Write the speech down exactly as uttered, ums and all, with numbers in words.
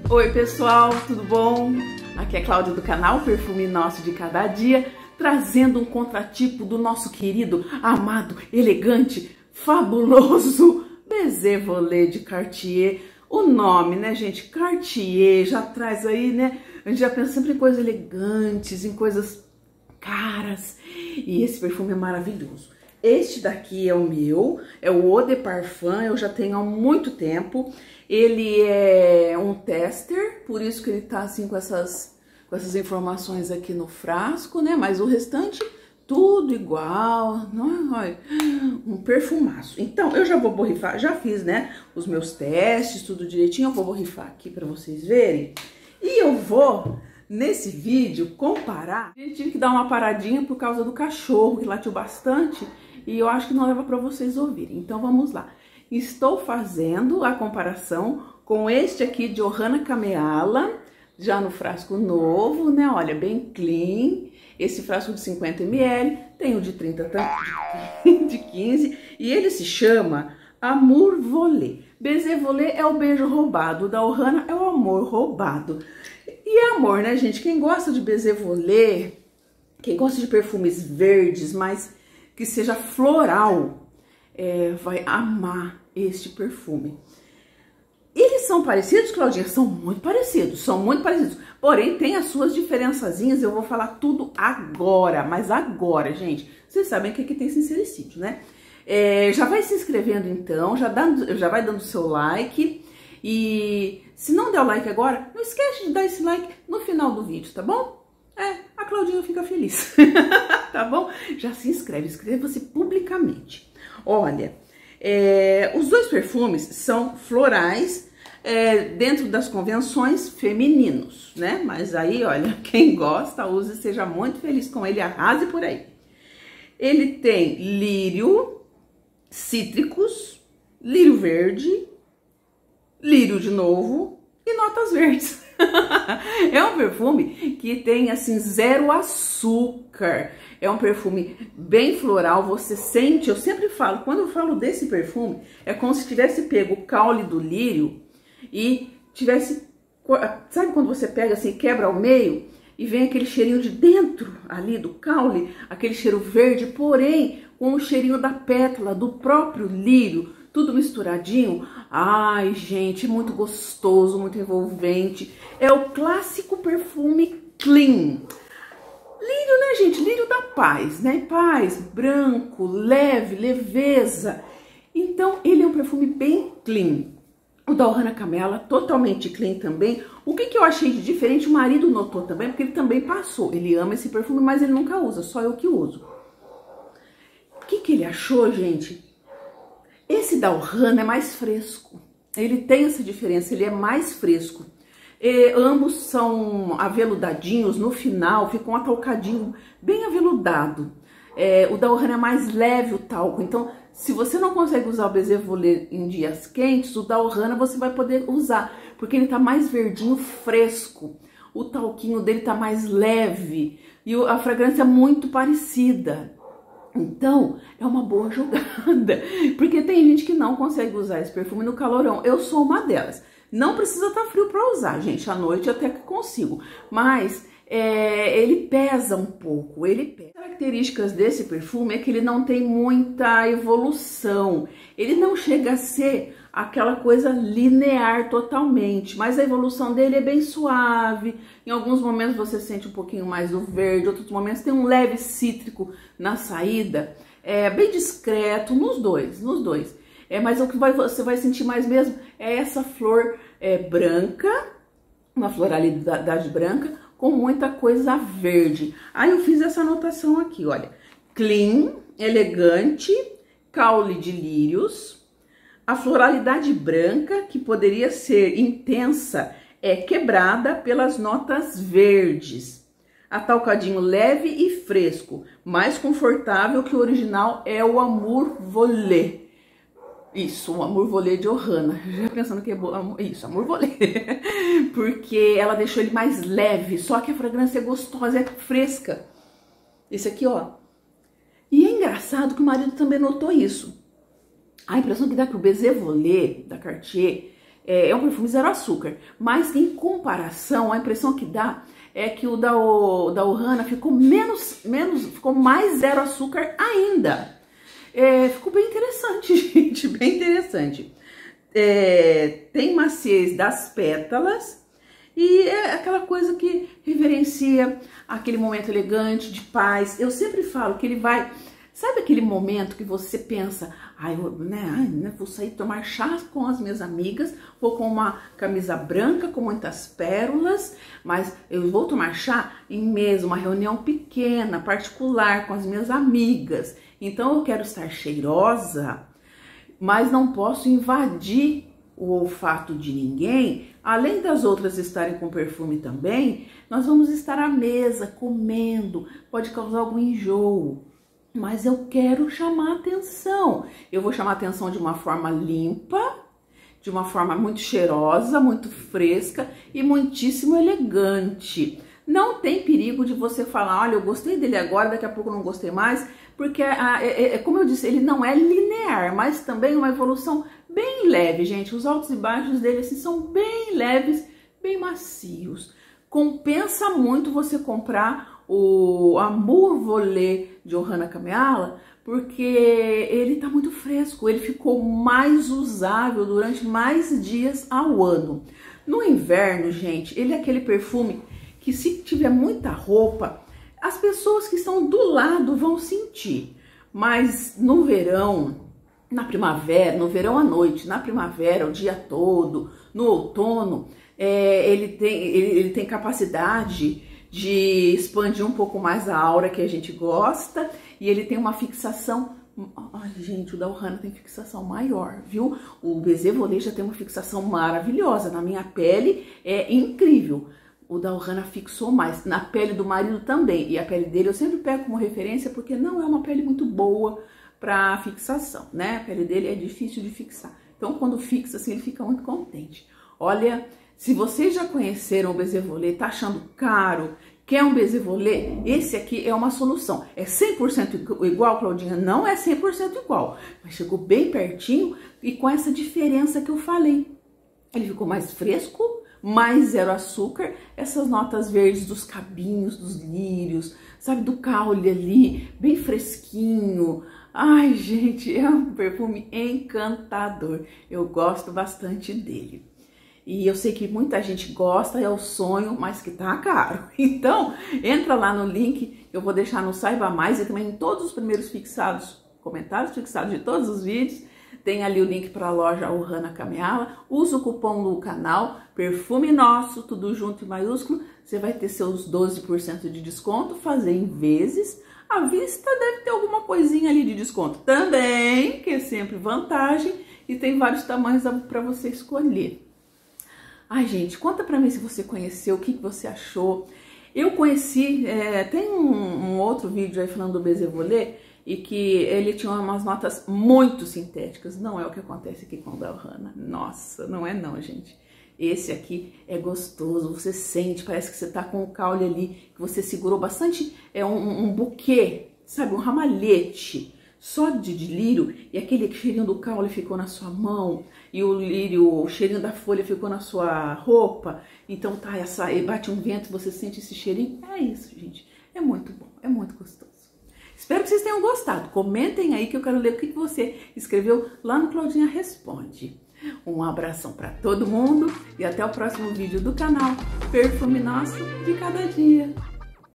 Oi pessoal, tudo bom? Aqui é Cláudia do canal Perfume Nosso de Cada Dia, trazendo um contratipo do nosso querido, amado, elegante, fabuloso Baiser Volé de Cartier. O nome, né, gente? Cartier já traz aí, né? A gente já pensa sempre em coisas elegantes, em coisas caras. E esse perfume é maravilhoso. Este daqui é o meu, é o Eau de Parfum, eu já tenho há muito tempo. Ele é um tester, por isso que ele tá assim com essas, com essas informações aqui no frasco, né? Mas o restante, tudo igual, não, olha, um perfumaço. Então, eu já vou borrifar, já fiz, né, os meus testes, tudo direitinho. Eu vou borrifar aqui para vocês verem. E eu vou, nesse vídeo, comparar. A gente tive que dar uma paradinha por causa do cachorro, que latiu bastante. E eu acho que não leva para vocês ouvirem. Então, vamos lá. Estou fazendo a comparação com este aqui de Ohana Kameala, já no frasco novo, né? Olha, bem clean. Esse frasco de cinquenta mililitros, tem o de trinta, de quinze, e ele se chama Amour Volé. Baiser Volé é o beijo roubado, da Ohana é o amor roubado. E é amor, né, gente? Quem gosta de Baiser Volé, quem gosta de perfumes verdes, mas que seja floral, é, vai amar este perfume. Eles são parecidos, Claudinha? São muito parecidos, são muito parecidos. Porém, tem as suas diferençazinhas, eu vou falar tudo agora, mas agora, gente. Vocês sabem que aqui tem sincericídio, né? É, já vai se inscrevendo então, já, dando, já vai dando seu like. E se não der o like agora, não esquece de dar esse like no final do vídeo, tá bom? É, a Claudinha fica feliz, tá bom? Já se inscreve, inscreva-se publicamente. Olha, é, os dois perfumes são florais, é, dentro das convenções femininos, né? Mas aí, olha, quem gosta, use, seja muito feliz com ele, arrase por aí. Ele tem lírio, cítricos, lírio verde, lírio de novo e notas verdes. É um perfume que tem, assim, zero açúcar. É um perfume bem floral, você sente, eu sempre falo, quando eu falo desse perfume, é como se tivesse pego o caule do lírio e tivesse, sabe quando você pega assim, quebra ao meio e vem aquele cheirinho de dentro ali do caule, aquele cheiro verde, porém com o cheirinho da pétala, do próprio lírio, tudo misturadinho. Ai, gente, muito gostoso, muito envolvente. É o clássico perfume clean. Lírio, né, gente? Lírio da paz, né? Paz, branco, leve, leveza. Então, ele é um perfume bem clean. O da Ohana Kameala, totalmente clean também. O que, que eu achei de diferente, o marido notou também, porque ele também passou. Ele ama esse perfume, mas ele nunca usa, só eu que uso. O que, que ele achou, gente? Esse da Ohana é mais fresco. Ele tem essa diferença, ele é mais fresco. E ambos são aveludadinhos, no final fica um ataucadinho bem aveludado. É, o da Ohana é mais leve o talco, então se você não consegue usar o Baiser Volé em dias quentes, o da Ohana você vai poder usar, porque ele tá mais verdinho, fresco. O talquinho dele tá mais leve e a fragrância é muito parecida. Então, é uma boa jogada, porque tem gente que não consegue usar esse perfume no calorão. Eu sou uma delas. Não precisa estar frio para usar, gente. À noite até que consigo, mas é, ele pesa um pouco. Ele pesa. As características desse perfume é que ele não tem muita evolução. Ele não chega a ser aquela coisa linear totalmente, mas a evolução dele é bem suave. Em alguns momentos você sente um pouquinho mais do verde, outros momentos tem um leve cítrico na saída. É bem discreto nos dois, nos dois. É, mas o que vai, você vai sentir mais mesmo é essa flor é, branca, uma floralidade branca com muita coisa verde. Aí eu fiz essa anotação aqui, olha. Clean, elegante, caule de lírios. A floralidade branca, que poderia ser intensa, é quebrada pelas notas verdes. Atalcadinho leve e fresco, mais confortável que o original é o Amour Volé. Isso, o Amour Volé de Ohana. Já pensando que é bom. Isso, Amour Volé. Porque ela deixou ele mais leve, só que a fragrância é gostosa, é fresca. Esse aqui, ó. E é engraçado que o marido também notou isso. A impressão que dá que o Baiser Volé da Cartier é, é um perfume zero açúcar, mas em comparação, a impressão que dá é que o da, o, da Ohana ficou menos, menos, ficou mais zero açúcar ainda. É, ficou bem interessante, gente, bem interessante. É, tem maciez das pétalas e é aquela coisa que reverencia aquele momento elegante, de paz. Eu sempre falo que ele vai... Sabe aquele momento que você pensa, ai, eu, né, ai, né, vou sair tomar chá com as minhas amigas, vou com uma camisa branca com muitas pérolas, mas eu vou tomar chá em mesa, uma reunião pequena, particular, com as minhas amigas. Então eu quero estar cheirosa, mas não posso invadir o olfato de ninguém. Além das outras estarem com perfume também, nós vamos estar à mesa, comendo, pode causar algum enjoo. Mas eu quero chamar atenção. Eu vou chamar atenção de uma forma limpa, de uma forma muito cheirosa, muito fresca e muitíssimo elegante. Não tem perigo de você falar, olha, eu gostei dele agora, daqui a pouco eu não gostei mais, porque, é, é, é, como eu disse, ele não é linear, mas também uma evolução bem leve, gente. Os altos e baixos dele assim, são bem leves, bem macios. Compensa muito você comprar o Amour Volé de Ohana Kameala, porque ele tá muito fresco, ele ficou mais usável durante mais dias ao ano. No inverno, gente, ele é aquele perfume que, se tiver muita roupa, as pessoas que estão do lado vão sentir. Mas no verão, na primavera, no verão à noite, na primavera o dia todo, no outono, é, ele, tem, ele, ele tem capacidade de expandir um pouco mais a aura que a gente gosta, e ele tem uma fixação, ai gente, o da Ohana tem fixação maior, viu? O Baiser Volé já tem uma fixação maravilhosa, na minha pele é incrível. O da Ohana fixou mais, na pele do marido também, e a pele dele eu sempre pego como referência porque não é uma pele muito boa para fixação, né? A pele dele é difícil de fixar, então quando fixa assim ele fica muito contente. Olha, se vocês já conheceram o Baiser Volé, tá achando caro, quer um Baiser Volé, esse aqui é uma solução. É cem por cento igual, Claudinha? Não é cem por cento igual, mas chegou bem pertinho e com essa diferença que eu falei. Ele ficou mais fresco, mais zero açúcar, essas notas verdes dos cabinhos, dos lírios, sabe, do caule ali, bem fresquinho. Ai, gente, é um perfume encantador. Eu gosto bastante dele. E eu sei que muita gente gosta, é o sonho, mas que tá caro. Então, entra lá no link, eu vou deixar no Saiba Mais e também em todos os primeiros fixados, comentários fixados de todos os vídeos. Tem ali o link para a loja Ohana Kameala. Usa o cupom do canal, Perfume Nosso, tudo junto em maiúsculo. Você vai ter seus doze por cento de desconto, fazer em vezes. À vista deve ter alguma coisinha ali de desconto também, que é sempre vantagem. E tem vários tamanhos para você escolher. Ai, gente, conta pra mim se você conheceu, o que, que você achou. Eu conheci, é, tem um, um outro vídeo aí falando do Baiser Volé, e que ele tinha umas notas muito sintéticas. Não é o que acontece aqui com o da Ohana. Nossa, não é não, gente. Esse aqui é gostoso, você sente, parece que você tá com o caule ali, que você segurou bastante, é um, um buquê, sabe, um ramalhete. Só de, de lírio, e aquele cheirinho do caule ficou na sua mão, e o lírio, o cheirinho da folha ficou na sua roupa, então tá, essa, bate um vento, você sente esse cheirinho, é isso, gente, é muito bom, é muito gostoso. Espero que vocês tenham gostado, comentem aí que eu quero ler o que você escreveu lá no Claudinha Responde. Um abração para todo mundo, e até o próximo vídeo do canal Perfume Nosso de Cada Dia.